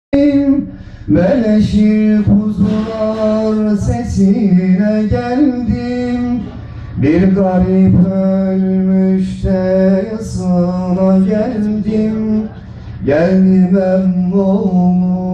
Meleşi kuzular sesine geldim. Bir garip ölmüş de yasına geldim. Geldim emmoğlu